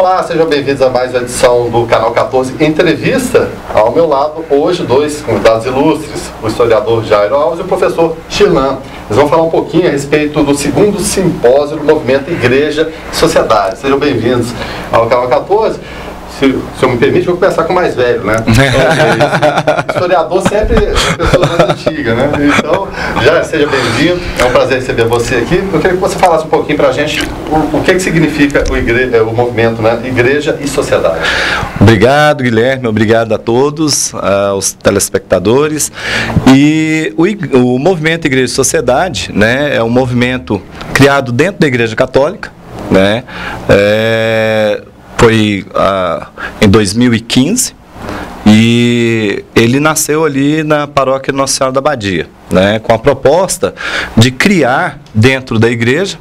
Olá, sejam bem-vindos a mais uma edição do Canal 14 Entrevista. Ao meu lado, hoje, dois convidados ilustres, o historiador Jairo Alves e o professor Chirlan. Eles vão falar um pouquinho a respeito do segundo simpósio do movimento Igreja e Sociedade. Sejam bem-vindos ao Canal 14. Se o senhor me permite, vou começar com o mais velho, né? O historiador sempre é a pessoa mais antiga, né? Então, já seja bem-vindo, é um prazer receber você aqui. Eu queria que você falasse um pouquinho para a gente o que significa o movimento, né? Igreja e Sociedade. Obrigado, Guilherme, obrigado a todos, aos telespectadores. E o movimento Igreja e Sociedade, né, é um movimento criado dentro da Igreja Católica, né? Foi em 2015 e ele nasceu ali na paróquia Nossa Senhora da Abadia, né, com a proposta de criar dentro da igreja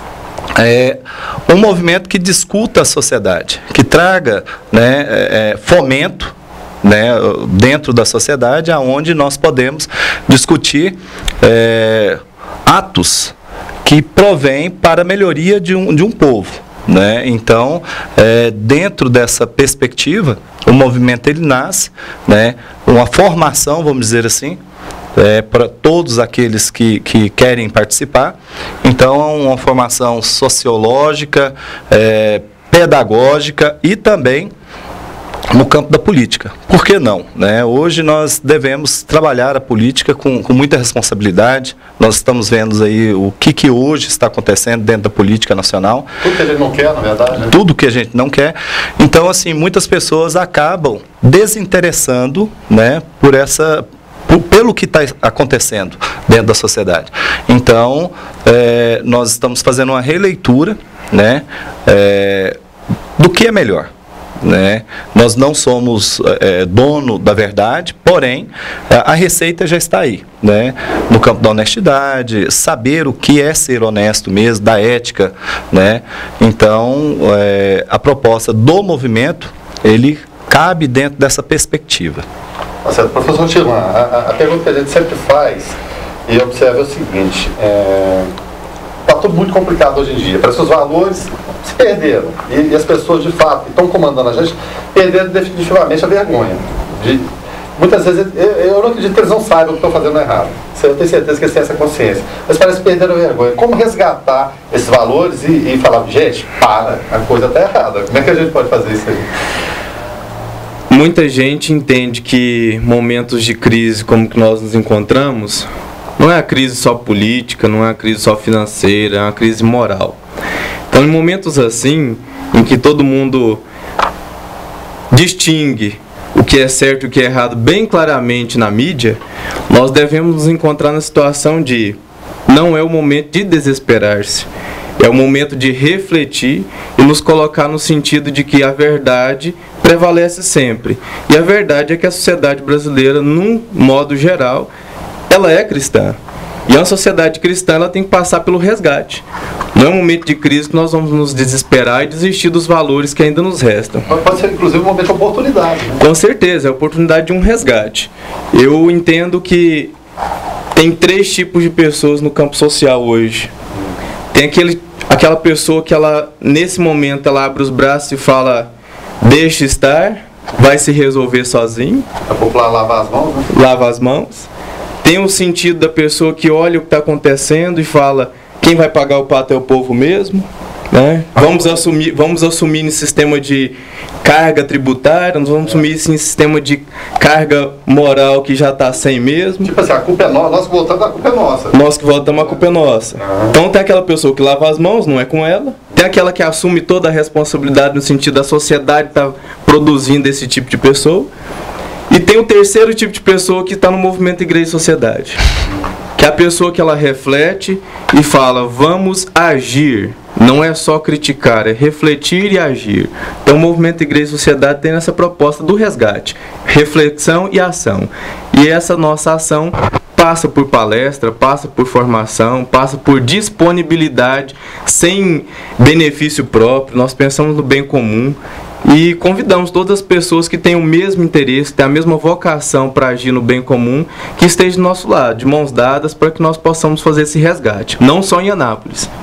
um movimento que discuta a sociedade, que traga, né, fomento, né, dentro da sociedade, aonde nós podemos discutir atos que provém para a melhoria de um povo. Né? Então, dentro dessa perspectiva, o movimento ele nasce, né? Uma formação, vamos dizer assim, para todos aqueles que querem participar. Então, é uma formação sociológica, pedagógica e também no campo da política. Por que não? Né? Hoje nós devemos trabalhar a política com muita responsabilidade. Nós estamos vendo aí o que hoje está acontecendo dentro da política nacional. Tudo que a gente não quer, na verdade. Né? Tudo que a gente não quer. Então, assim, muitas pessoas acabam desinteressando, né, pelo que está acontecendo dentro da sociedade. Então, nós estamos fazendo uma releitura, né, do que é melhor. Né? Nós não somos dono da verdade, porém a receita já está aí, né? No campo da honestidade, saber o que é ser honesto mesmo, da ética, né? Então, a proposta do movimento, ele cabe dentro dessa perspectiva. Tá certo. Professor Chirlan, a pergunta que a gente sempre faz e observa é o seguinte: está tudo muito complicado hoje em dia. Parece que os valores se perderam. E as pessoas, de fato, que estão comandando a gente, perderam definitivamente a vergonha. Muitas vezes, eu não acredito que eles não saibam o que estão fazendo errado. Eu tenho certeza que eles têm essa consciência. Mas parece que perderam a vergonha. Como resgatar esses valores e falar, gente, a coisa está errada. Como é que a gente pode fazer isso aí? Muita gente entende que momentos de crise como que nós nos encontramos, não é a crise só política, não é a crise só financeira, é uma crise moral. Então, em momentos assim, em que todo mundo distingue o que é certo e o que é errado bem claramente na mídia, nós devemos nos encontrar na situação de não é o momento de desesperar-se, é o momento de refletir e nos colocar no sentido de que a verdade prevalece sempre. E a verdade é que a sociedade brasileira, num modo geral, ela é cristã. E uma sociedade cristã, ela tem que passar pelo resgate. Não é um momento de crise que nós vamos nos desesperar e desistir dos valores que ainda nos restam. Pode ser, inclusive, um momento de oportunidade. Né? Com certeza, é a oportunidade de um resgate. Eu entendo que tem 3 tipos de pessoas no campo social hoje. Tem aquela pessoa que ela, nesse momento, ela abre os braços e fala, deixa estar, vai se resolver sozinho. A popular lava as mãos, né? Lava as mãos. Tem o sentido da pessoa que olha o que está acontecendo e fala, quem vai pagar o pato é o povo mesmo, né? Vamos assumir nesse sistema de carga tributária, nós vamos assumir esse sistema de carga moral que já está sem mesmo. Tipo assim, a culpa é nossa, nós que votamos, a culpa é nossa. Nós que votamos, a culpa é nossa. Então tem aquela pessoa que lava as mãos, não é com ela. Tem aquela que assume toda a responsabilidade no sentido da sociedade estar produzindo esse tipo de pessoa. E tem o terceiro tipo de pessoa que está no movimento Igreja e Sociedade, que é a pessoa que ela reflete e fala, vamos agir. Não é só criticar, é refletir e agir. Então o movimento Igreja e Sociedade tem essa proposta do resgate, reflexão e ação. E essa nossa ação passa por palestra, passa por formação, passa por disponibilidade, sem benefício próprio. Nós pensamos no bem comum. E convidamos todas as pessoas que têm o mesmo interesse, têm a mesma vocação para agir no bem comum, que estejam do nosso lado, de mãos dadas, para que nós possamos fazer esse resgate, não só em Anápolis.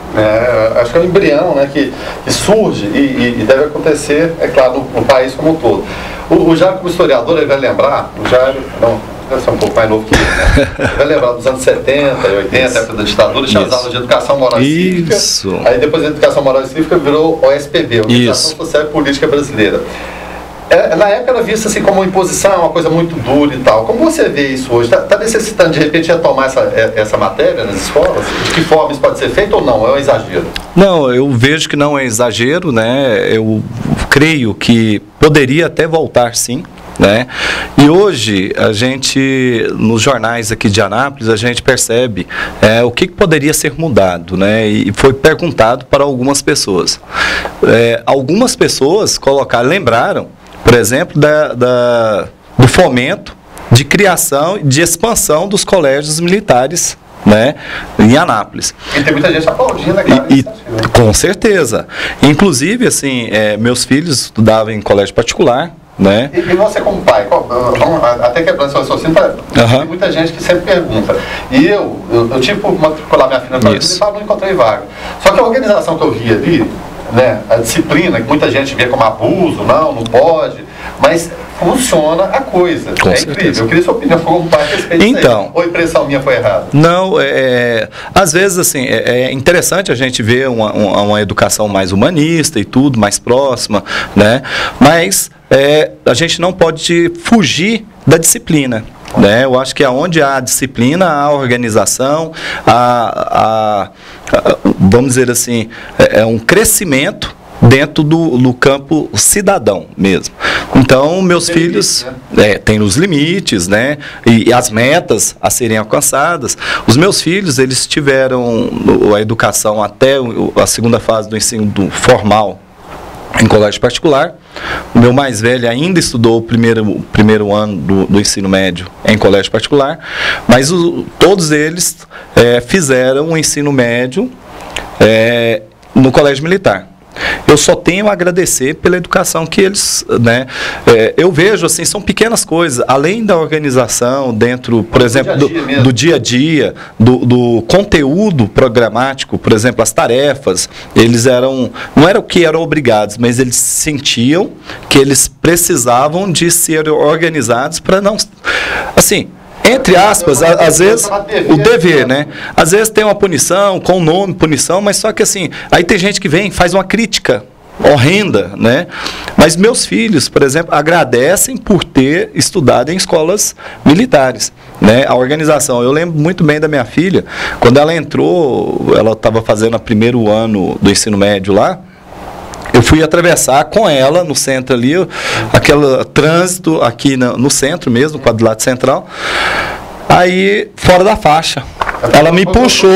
Acho que é um embrião, né, que surge e deve acontecer, é claro, no país como um todo. O Jairo, como historiador, ele vai lembrar, o Jairo, não, deve ser um pouco mais novo que ele, né? Ele vai lembrar dos anos 70 e 80, época da ditadura, tinha as aulas de educação moral e cívica. Aí depois da educação moral e cívica virou OSPB, Organização Social e Política Brasileira. Na época era vista assim como uma imposição, uma coisa muito dura e tal. Como você vê isso hoje? Está necessitando de repente retomar essa matéria nas escolas? De que forma isso pode ser feito ou não? É um exagero? Não, eu vejo que não é exagero, né? Eu creio que poderia até voltar, sim. Né? E hoje, a gente, nos jornais aqui de Anápolis, a gente percebe o que poderia ser mudado, né? E foi perguntado para algumas pessoas. Algumas pessoas lembraram, por exemplo, do fomento de criação e de expansão dos colégios militares, né, em Anápolis. E tem muita gente aplaudindo, né, cara? Com certeza. Inclusive, assim, meus filhos estudavam em colégio particular, né? E você como pai, até quebrando seu raciocínio, tem muita gente que sempre pergunta. E eu tive por matricular minha filha para e não encontrei vaga. Só que a organização que eu vi ali, né, a disciplina, que muita gente vê como abuso, não pode, mas funciona a coisa. Com certeza. Incrível. Eu queria sua opinião como pai a respeito disso aí. Ou a impressão minha foi errada? Não, às vezes assim, é interessante a gente ver uma educação mais humanista e tudo, mais próxima, né? Mas a gente não pode fugir da disciplina. Né? Eu acho que onde há disciplina, há organização, vamos dizer assim, um crescimento dentro do campo cidadão mesmo. Então, meus filhos têm os limites, né? E as metas a serem alcançadas. Os meus filhos, eles tiveram a educação até a segunda fase do ensino formal em colégio particular. O meu mais velho ainda estudou o primeiro ano do ensino médio em colégio particular, mas todos eles fizeram o ensino médio no colégio militar. Eu só tenho a agradecer pela educação que eles, né, eu vejo assim, são pequenas coisas, além da organização dentro, por exemplo, do dia a dia, do conteúdo programático, por exemplo, as tarefas, eles não era o que eram obrigados, mas eles sentiam que eles precisavam de ser organizados para não, assim, entre aspas, às vezes, o dever, né? Às vezes tem uma punição, com o nome punição, mas só que assim, aí tem gente que vem, faz uma crítica horrenda, né? Mas meus filhos, por exemplo, agradecem por ter estudado em escolas militares, né? A organização, eu lembro muito bem da minha filha, quando ela entrou, ela estava fazendo o primeiro ano do ensino médio lá, eu fui atravessar com ela no centro ali, aquele trânsito aqui no centro mesmo, no quadrilátero central, aí fora da faixa. Ela me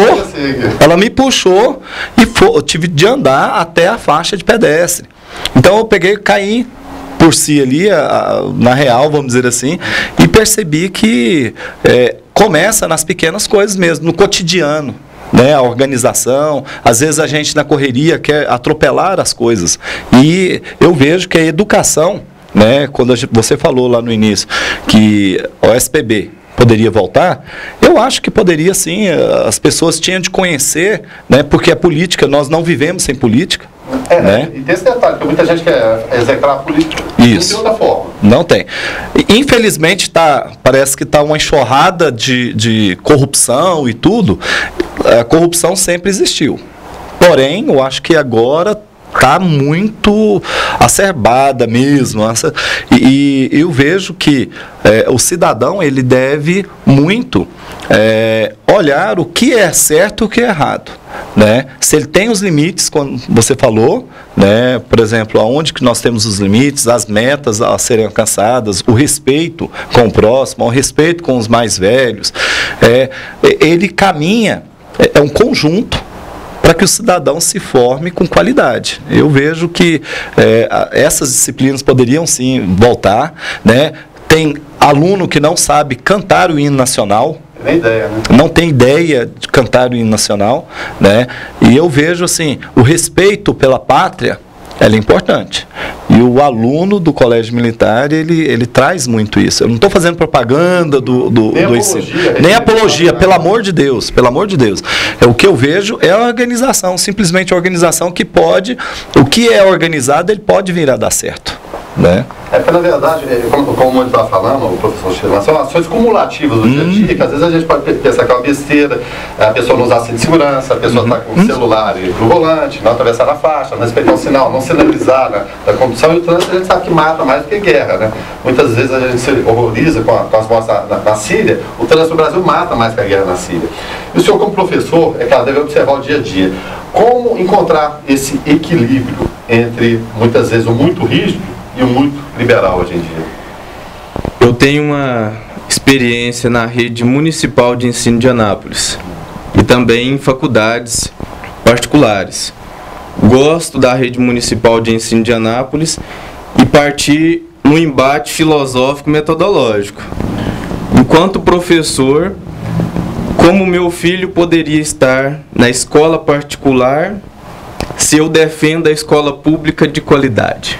puxou e eu tive de andar até a faixa de pedestre. Então eu caí por si ali, na real, vamos dizer assim, e percebi que começa nas pequenas coisas mesmo, no cotidiano. Né, a organização, às vezes a gente na correria quer atropelar as coisas, e eu vejo que a educação, né, quando você falou lá no início que o SPB poderia voltar, eu acho que poderia sim, as pessoas tinham de conhecer, né, porque a política, nós não vivemos sem política. Né? E tem esse detalhe, porque muita gente quer execrar a política. Isso. Não tem outra forma. Não tem. Infelizmente, parece que está uma enxurrada de corrupção e tudo. A corrupção sempre existiu. Porém, eu acho que agora está muito acerbada mesmo. E eu vejo que o cidadão ele deve muito olhar o que é certo e o que é errado. Né? Se ele tem os limites, como você falou, né? Por exemplo, aonde que nós temos os limites, as metas a serem alcançadas, o respeito com o próximo, o respeito com os mais velhos, ele caminha, é um conjunto para que o cidadão se forme com qualidade. Eu vejo que essas disciplinas poderiam sim voltar, né? Tem aluno que não sabe cantar o hino nacional, não tem ideia de cantar o hino nacional, né? E eu vejo assim, o respeito pela pátria, ela é importante. E o aluno do colégio militar, ele traz muito isso. Eu não estou fazendo propaganda do ensino. Nem apologia, pelo amor de Deus, pelo amor de Deus. O que eu vejo é a organização, simplesmente a organização que pode, o que é organizado, ele pode vir a dar certo, né? Porque, na verdade, como ele estava falando, o professor Chirlan, são ações cumulativas do dia a dia, que às vezes a gente pode pensar que é uma besteira, a pessoa não usar cinto de segurança, a pessoa está com o celular e o volante, não atravessar a faixa, não respeitar o sinal, não sinalizar da condução, e o trânsito a gente sabe que mata mais do que guerra, né? Muitas vezes a gente se horroriza com as mortes na Síria, o trânsito no Brasil mata mais que a guerra na Síria. E o senhor, como professor, é claro, deve observar o dia a dia. Como encontrar esse equilíbrio entre, muitas vezes, o muito rígido e o muito liberal hoje em dia? Eu tenho uma experiência na rede municipal de ensino de Anápolis e também em faculdades particulares. Gosto da rede municipal de ensino de Anápolis e parti no embate filosófico metodológico. Enquanto professor, como meu filho poderia estar na escola particular se eu defendo a escola pública de qualidade?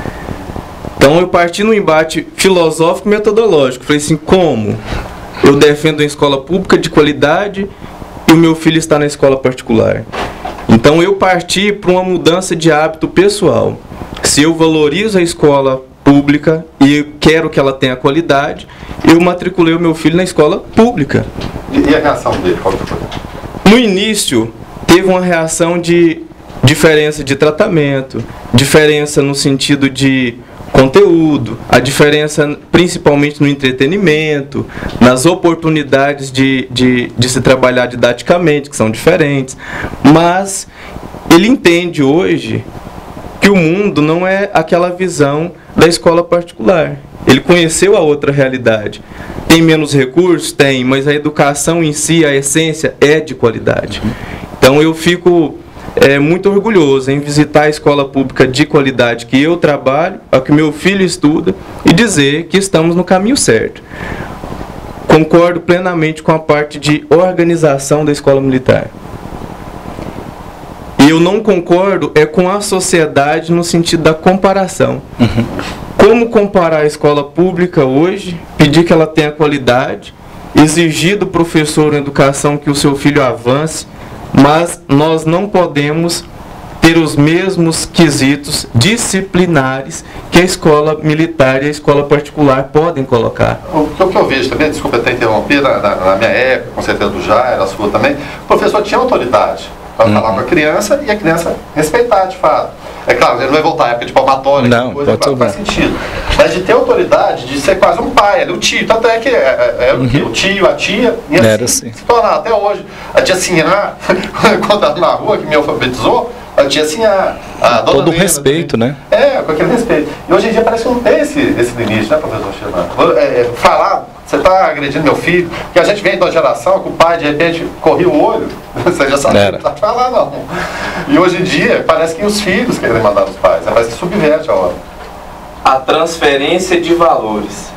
Então eu parti no embate filosófico metodológico. Falei assim, como eu defendo a escola pública de qualidade e o meu filho está na escola particular? Então eu parti para uma mudança de hábito pessoal. Se eu valorizo a escola pública e quero que ela tenha qualidade, eu matriculei o meu filho na escola pública. E a reação dele? Qual foi? No início, teve uma reação de diferença de tratamento, diferença no sentido de conteúdo, a diferença principalmente no entretenimento, nas oportunidades de se trabalhar didaticamente, que são diferentes, mas ele entende hoje que o mundo não é aquela visão da escola particular. Ele conheceu a outra realidade. Tem menos recursos? Tem, mas a educação em si, a essência, é de qualidade. Então eu fico muito orgulhoso em visitar a escola pública de qualidade que eu trabalho, a que meu filho estuda, e dizer que estamos no caminho certo. Concordo plenamente com a parte de organização da escola militar. E eu não concordo com a sociedade no sentido da comparação. Como comparar a escola pública hoje, pedir que ela tenha qualidade, exigir do professor na educação que o seu filho avance, mas nós não podemos ter os mesmos quesitos disciplinares que a escola militar e a escola particular podem colocar. O que eu vejo também, desculpa até interromper, na minha época, com certeza do Jair, a sua também, o professor tinha autoridade para falar com a criança e a criança respeitar, de fato. É claro, ele não vai voltar à época de palmatória, não, coisa, não faz sentido. Mas de ter autoridade, de ser quase um pai, o tio, tanto é que era o tio, a tia, e assim se tornar até hoje. A tia Sinhá, quando ela na rua, que me alfabetizou, a tia Sinhá, a dona todo o respeito, né? Com aquele respeito. E hoje em dia parece que não tem esse limite, né, professor Chirlan? Falar, você está agredindo meu filho, porque a gente vem de uma geração que o pai de repente corria o olho, você já sabe, não precisa falar não. E hoje em dia parece que os filhos querem mandar os pais, parece que subverte a hora. A transferência de valores.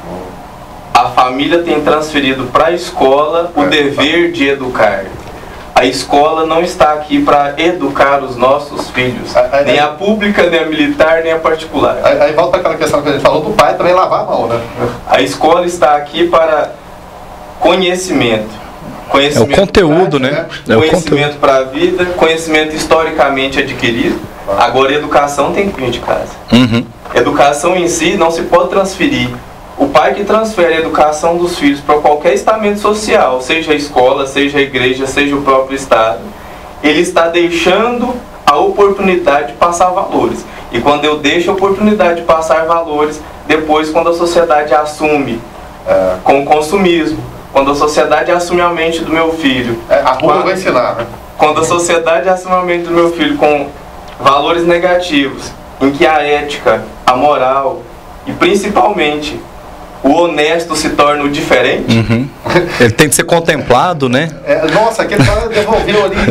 A família tem transferido para a escola o dever de educar. A escola não está aqui para educar os nossos filhos, nem a pública, nem a militar, nem a particular. Aí volta aquela questão que a gente falou do pai também lavar a mão, né? A escola está aqui para conhecimento. É o conteúdo, né? Conhecimento para a vida, conhecimento historicamente adquirido. Agora, educação tem que vir de casa. Educação em si não se pode transferir. O pai que transfere a educação dos filhos para qualquer estamento social, seja a escola, seja a igreja, seja o próprio Estado, ele está deixando a oportunidade de passar valores. E quando eu deixo a oportunidade de passar valores, depois quando a sociedade assume com o consumismo, quando a sociedade assume a mente do meu filho... a rua vai ensinar, né? Quando a sociedade assume a mente do meu filho com valores negativos, em que a ética, a moral e principalmente o honesto se torna o diferente. Ele tem que ser contemplado, né? Nossa, aquele cara devolveu ali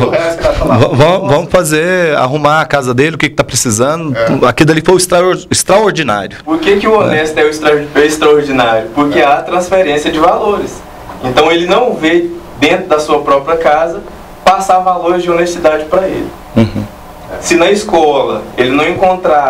vamos arrumar a casa dele, o que está precisando. Aquilo ali foi o extraordinário. Por que o honesto é o extraordinário? Porque há transferência de valores. Então ele não vê dentro da sua própria casa passar valores de honestidade para ele. Se na escola ele não encontrar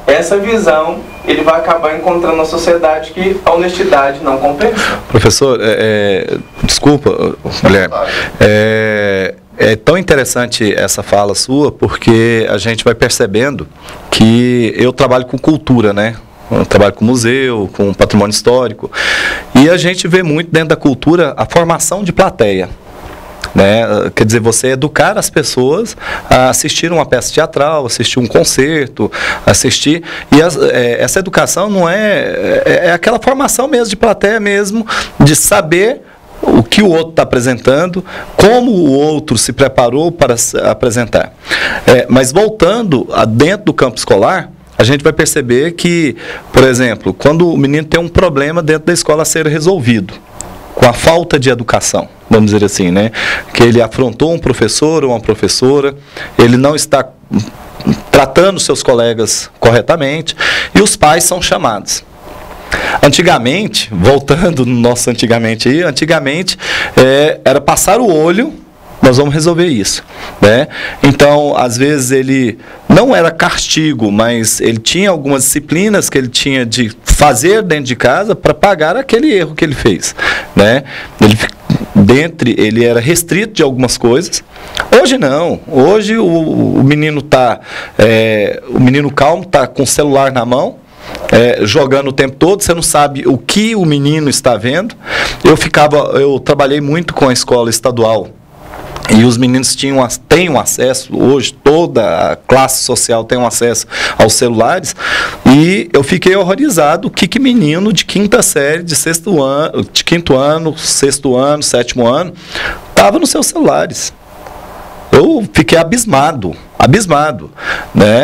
essa visão ele vai acabar encontrando na sociedade que a honestidade não compensa. Professor, desculpa, Guilherme, é tão interessante essa fala sua, porque a gente vai percebendo que eu trabalho com cultura, né? Eu trabalho com museu, com patrimônio histórico, e a gente vê muito dentro da cultura a formação de plateia. Né? Quer dizer, você educar as pessoas a assistir uma peça teatral, assistir um concerto, assistir. E essa educação não é aquela formação mesmo de plateia mesmo, de saber o que o outro está apresentando, como o outro se preparou para apresentar. Mas voltando a dentro do campo escolar, a gente vai perceber que, por exemplo, quando o menino tem um problema dentro da escola a ser resolvido, com a falta de educação, vamos dizer assim, né? Que ele afrontou um professor ou uma professora, ele não está tratando seus colegas corretamente, e os pais são chamados. Antigamente, voltando no nosso antigamente aí, era passar o olho, nós vamos resolver isso, né? Então, às vezes ele não era castigo, mas ele tinha algumas disciplinas que ele tinha de fazer dentro de casa para pagar aquele erro que ele fez, né? Ele era restrito de algumas coisas. Hoje não. Hoje o menino o menino calmo está com o celular na mão, jogando o tempo todo, você não sabe o que o menino está vendo. Eu trabalhei muito com a escola estadual, e os meninos têm um acesso, hoje toda a classe social tem um acesso aos celulares, e eu fiquei horrorizado o que menino de quinta série, de quinto ano, sexto ano, sétimo ano, estava nos seus celulares. Eu fiquei abismado, né?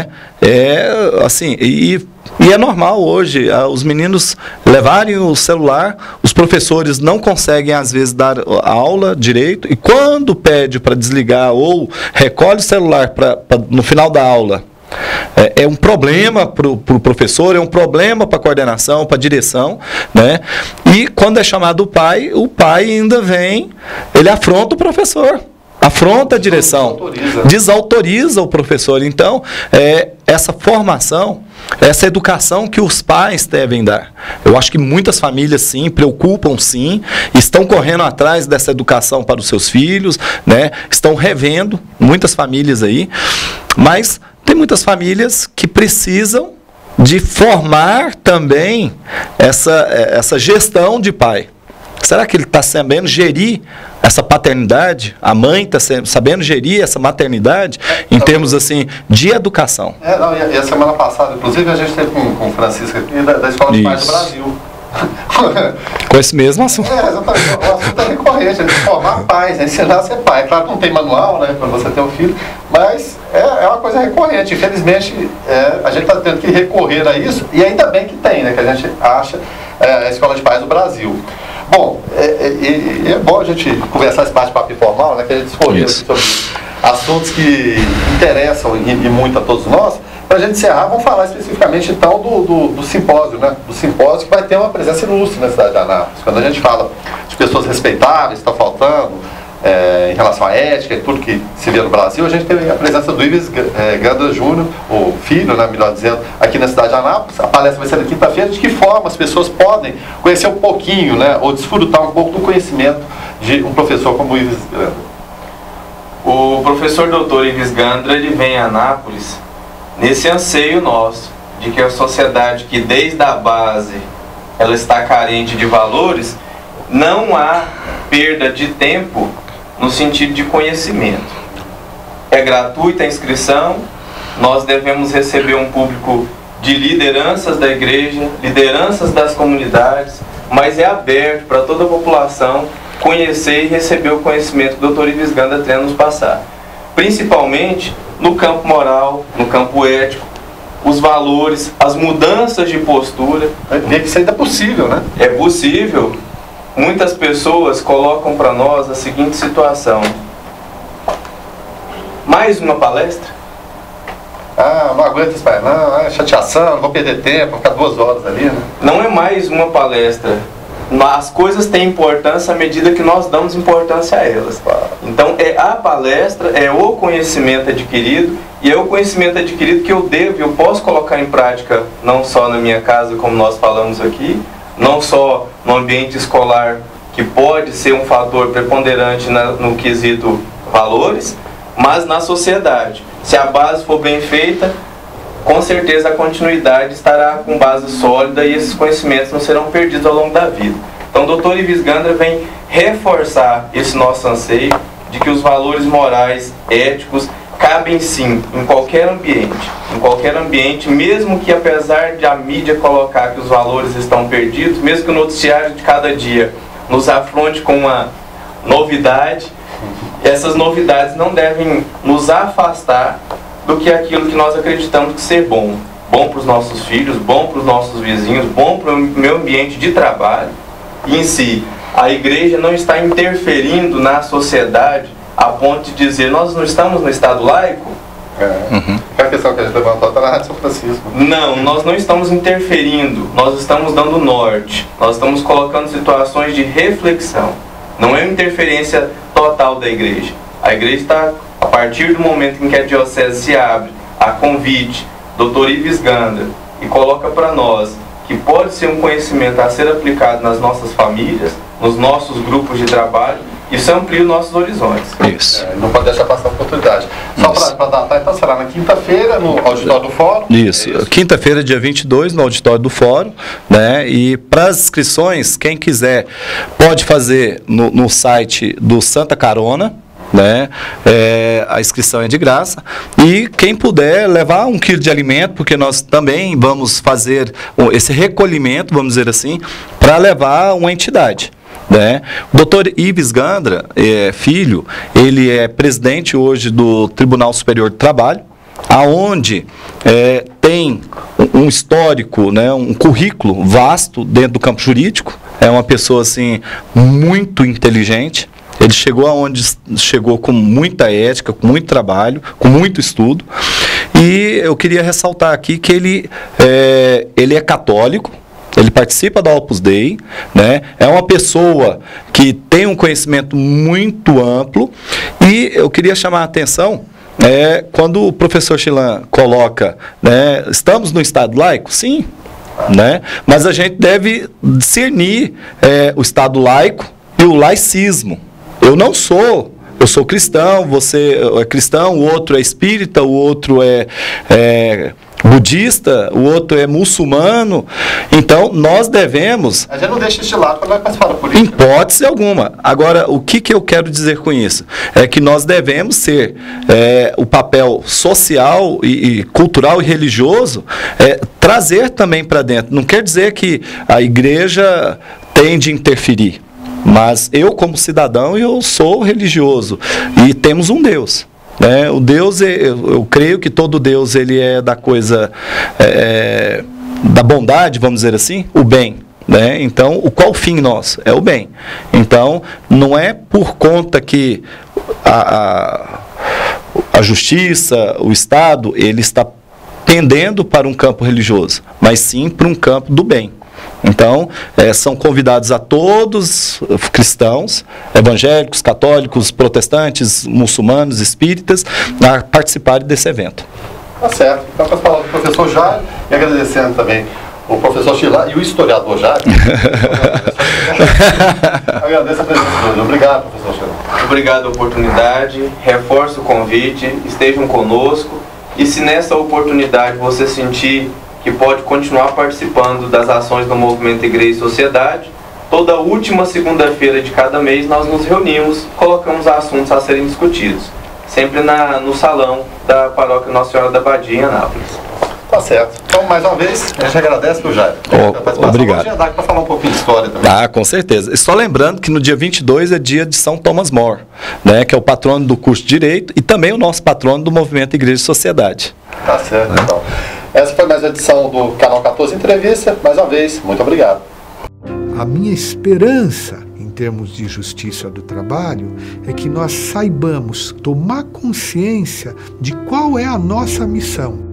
E é normal hoje os meninos levarem o celular, os professores não conseguem às vezes dar a aula direito, e quando pede para desligar ou recolhe o celular no final da aula, é um problema para o professor, é um problema para a coordenação, para a direção, né? E quando é chamado o pai ainda vem, ele afronta o professor, afronta a direção, desautoriza o professor. Então, essa formação, essa educação que os pais devem dar. Eu acho que muitas famílias, sim, preocupam, sim, estão correndo atrás dessa educação para os seus filhos, né? Estão revendo, muitas famílias aí, mas tem muitas famílias que precisam de formar também essa gestão de pai. Será que ele está sabendo gerir essa paternidade? A mãe está sabendo gerir essa maternidade em termos assim de educação? E a semana passada, inclusive, a gente teve com o Francisco aqui da Escola de Pais do Brasil. Com esse mesmo assunto. Exatamente. O assunto é recorrente, de formar pais, ensinar a ser pai. Claro que não tem manual, né, para você ter um filho, mas é uma coisa recorrente. Infelizmente, a gente está tendo que recorrer a isso, e ainda bem que tem, né, que a gente acha a Escola de Pais do Brasil. Bom, é bom a gente conversar esse bate-papo informal, né, que a gente escolheu sobre assuntos que interessam e muito a todos nós. Para a gente encerrar, vamos falar especificamente então do simpósio, né? Do simpósio que vai ter uma presença ilustre na cidade de Anápolis. Quando a gente fala de pessoas respeitáveis, está faltando em relação à ética e tudo que se vê no Brasil, a gente teve a presença do Ives Gandra Júnior, o filho, né, melhor dizendo, aqui na cidade de Anápolis. A palestra vai ser na quinta-feira. De que forma as pessoas podem conhecer um pouquinho, né, ou desfrutar um pouco do conhecimento de um professor como o Ives Gandra? O professor doutor Ives Gandra, ele vem a Anápolis nesse anseio nosso, de que a sociedade que desde a base ela está carente de valores, não há perda de tempo no sentido de conhecimento. É gratuita a inscrição, nós devemos receber um público de lideranças da igreja, lideranças das comunidades, mas é aberto para toda a população conhecer e receber o conhecimento que o Dr. Ives Gandra tem a nos passar. Principalmente no campo moral, no campo ético, os valores, as mudanças de postura. Ver que isso ainda é possível, né? É possível. Muitas pessoas colocam para nós a seguinte situação: mais uma palestra? Não aguento isso, não, chateação, não vou perder tempo, vou ficar 2 horas ali, né? Não é mais uma palestra. as coisas têm importância à medida que nós damos importância a elas. Então a palestra é o conhecimento adquirido, e é o conhecimento adquirido que eu posso colocar em prática, não só na minha casa, como nós falamos aqui, não só no ambiente escolar, que pode ser um fator preponderante no quesito valores, mas na sociedade. Se a base for bem feita, com certeza a continuidade estará com base sólida e esses conhecimentos não serão perdidos ao longo da vida. Então o Dr. Ives Gandra vem reforçar esse nosso anseio de que os valores morais, éticos, cabem sim em qualquer ambiente, mesmo que apesar de a mídia colocar que os valores estão perdidos, mesmo que o noticiário de cada dia nos afronte com uma novidade, essas novidades não devem nos afastar do que aquilo que nós acreditamos que ser bom. Bom para os nossos filhos, bom para os nossos vizinhos, bom para o meu ambiente de trabalho. E em si, a igreja não está interferindo na sociedade a ponto de dizer, nós não estamos no Estado laico? É a questão que a gente levantou até na Rádio São Francisco. Não, nós não estamos interferindo, nós estamos dando norte, nós estamos colocando situações de reflexão. Não é uma interferência total da igreja. A igreja está, a partir do momento em que a diocese se abre a convite, Dr. Ives Gandra, e coloca para nós que pode ser um conhecimento a ser aplicado nas nossas famílias, nos nossos grupos de trabalho, isso amplia os nossos horizontes. Isso. Não pode deixar passar a oportunidade. Só para datar, então será na quinta-feira, no auditório do Fórum? Isso. Quinta-feira, dia 22, no auditório do Fórum, né? E para as inscrições, quem quiser pode fazer no site do Santa Carona, né? A inscrição é de graça, e quem puder levar 1 quilo de alimento, porque nós também vamos fazer esse recolhimento, vamos dizer assim, para levar uma entidade, né? O Dr. Ives Gandra, filho, ele é presidente hoje do Tribunal Superior do Trabalho, aonde tem um histórico, né, um currículo vasto dentro do campo jurídico. É uma pessoa assim muito inteligente. Ele chegou aonde chegou com muita ética, com muito trabalho, com muito estudo. E eu queria ressaltar aqui que ele é católico. Ele participa da Opus Dei, né? É uma pessoa que tem um conhecimento muito amplo, e eu queria chamar a atenção, quando o professor Chirlan coloca, né, estamos no Estado laico? Sim, né? Mas a gente deve discernir o Estado laico e o laicismo. Eu sou cristão, você é cristão, o outro é espírita, o outro é budista, o outro é muçulmano. Então, nós devemos... A gente não deixa este lado quando vai participar da política. Em hipótese alguma. Agora, o que eu quero dizer com isso? É que nós devemos ser o papel social e cultural e religioso, trazer também para dentro. Não quer dizer que a igreja tem de interferir. Mas eu, como cidadão, eu sou religioso. E temos um Deus. O Deus, eu creio que todo Deus ele é da coisa, da bondade, vamos dizer assim, o bem. Né? Então, qual o fim nosso? É o bem. Então, não é por conta que a justiça, o Estado, ele está pendendo para um campo religioso, mas sim para um campo do bem. Então, são convidados a todos, cristãos, evangélicos, católicos, protestantes, muçulmanos, espíritas, a participarem desse evento. Tá certo. Então, para falar do professor Jairo, e agradecendo também o professor Chirlan e o historiador Jairo. Agradeço a presença de todos. Obrigado, professor Chirlan. Obrigado a oportunidade, reforço o convite, estejam conosco, e se nessa oportunidade você sentir que pode continuar participando das ações do Movimento Igreja e Sociedade, toda última segunda-feira de cada mês nós nos reunimos, colocamos assuntos a serem discutidos, sempre no salão da Paróquia Nossa Senhora da Badia, em Anápolis. Tá certo. Então, mais uma vez, a gente agradece pro Jairo. Obrigado. Dá para falar um pouquinho de história também. Com certeza. E só lembrando que no dia 22 é dia de São Thomas More, né, que é o patrono do curso de Direito e também o nosso patrono do Movimento Igreja e Sociedade. Tá certo, então. Essa foi mais uma edição do Canal 14 Entrevista. Mais uma vez, muito obrigado. A minha esperança, em termos de justiça do trabalho, é que nós saibamos tomar consciência de qual é a nossa missão.